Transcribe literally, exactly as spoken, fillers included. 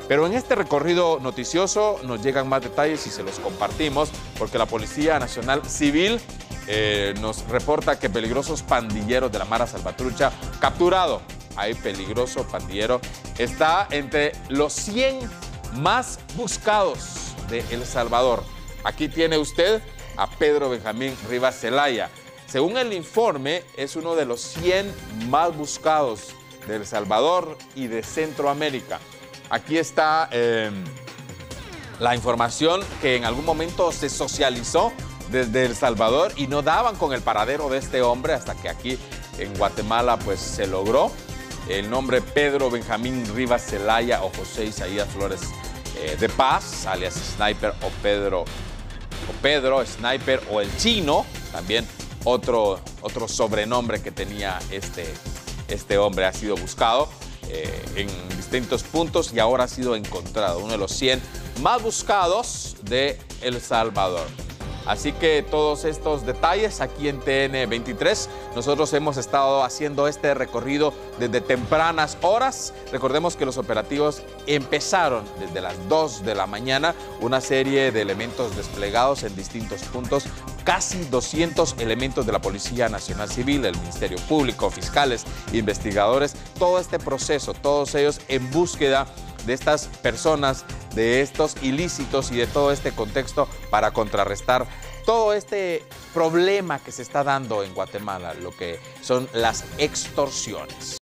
Pero en este recorrido noticioso nos llegan más detalles y se los compartimos porque la Policía Nacional Civil eh, nos reporta que peligrosos pandilleros de la Mara Salvatrucha capturado. Hay peligroso pandillero, está entre los cien más buscados de El Salvador. Aquí tiene usted a Pedro Benjamín Rivas Zelaya. Según el informe, es uno de los cien más buscados de El Salvador y de Centroamérica. Aquí está eh, la información que en algún momento se socializó desde El Salvador y no daban con el paradero de este hombre hasta que aquí en Guatemala pues se logró. El nombre Pedro Benjamín Rivas Zelaya o José Isaías Flores eh, de Paz, alias Sniper o Pedro, o Pedro, Sniper o El Chino, también otro, otro sobrenombre que tenía este, este hombre, ha sido buscado eh, en distintos puntos y ahora ha sido encontrado, uno de los cien más buscados de El Salvador. Así que todos estos detalles aquí en T N veintitrés, nosotros hemos estado haciendo este recorrido desde tempranas horas. Recordemos que los operativos empezaron desde las dos de la mañana, una serie de elementos desplegados en distintos puntos, casi doscientos elementos de la Policía Nacional Civil, el Ministerio Público, fiscales, investigadores, todo este proceso, todos ellos en búsqueda de estas personas, de estos ilícitos y de todo este contexto para contrarrestar todo este problema que se está dando en Guatemala, lo que son las extorsiones.